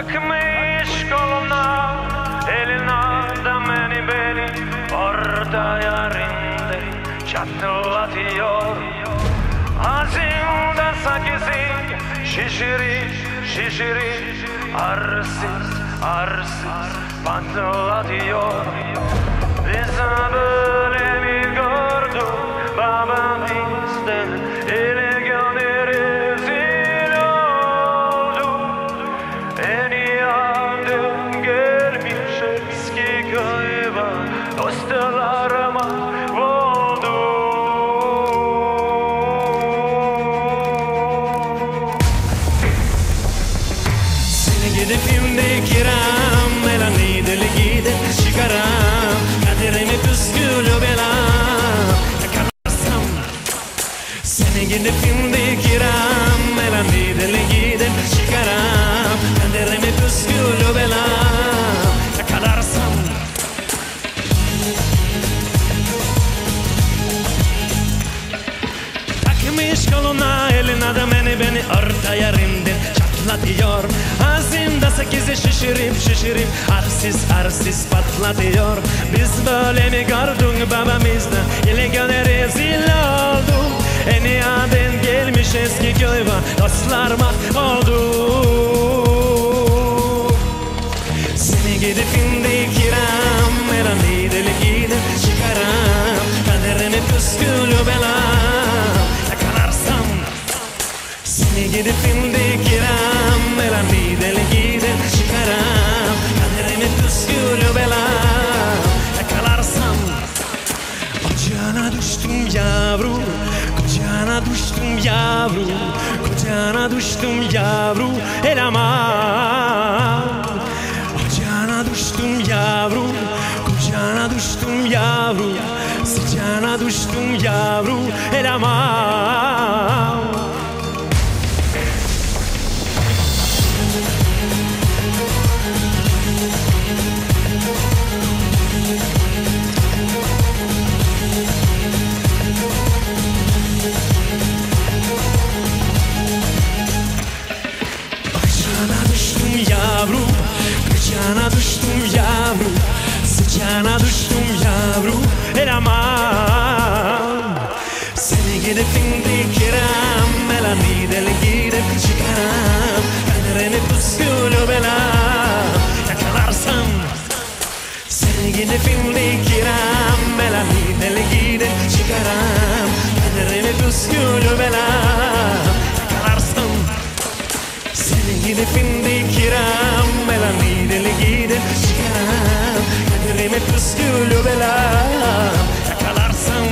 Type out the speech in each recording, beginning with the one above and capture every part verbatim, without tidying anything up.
Takmış koluna, eline de beni beni orada yerinde çatlatıyor. Ağzımda sakizi şişirir şişirir, arsız arsız patlatıyor. Biz böyle mi gördük baba bizden, ele gönül rezil oldu. En iyi adım gelmiş eski köye, dostlarıma oldu. Seni gidip filmde kiram, melani deli gidip çıkaram, kaderimi püskülü belam yakalarsam. Seni gidip filmde kiram, melani deli gidip çıkaram, kaderimi püskülü belam yakalarsam. Takmış koluna, eline de beni beni orta yerinden çatlatıyor. Ağzımda sekizi şişirip şişirip arsiz arsiz patlatıyor. Biz böyle mi gördük babamızda, ile gönül rezil oldu. En iyi adım gelmiş eski köye, dostlar mahvoldu. Seni gidip indi kiram, melani deli gidip çıkaram, kaderimi püskülü belam yakalarsam. Seni gidip indi kiram, melani deli gidip çıkaram, kaderimi püskülü belam yakalarsam. Kucağına düştüm yavru, kucağına düştüm yavru, kucağına düştüm yavru, el aman. Kucağına düştüm yavru, kucağına düştüm yavru, sıcağına düştüm yavru, el aman. Kucağına düştüm yavru, kucağına düştüm yavru, sıcağına düştüm yavru, el aman. Seni gidip indi kiram, melani deli gidip çıkaram, kaderimi püskülü belam yakalarsam. Seni gidip indi kiram, melani deli gidip çıkaram, kaderimi püskülü belam yakalarsam. Seni gidip indi kiram, melani deli gidip çıkaram, kaderimi püskülü belam yakalarsam.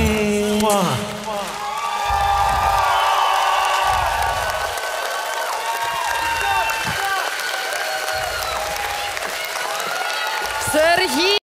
Сергій!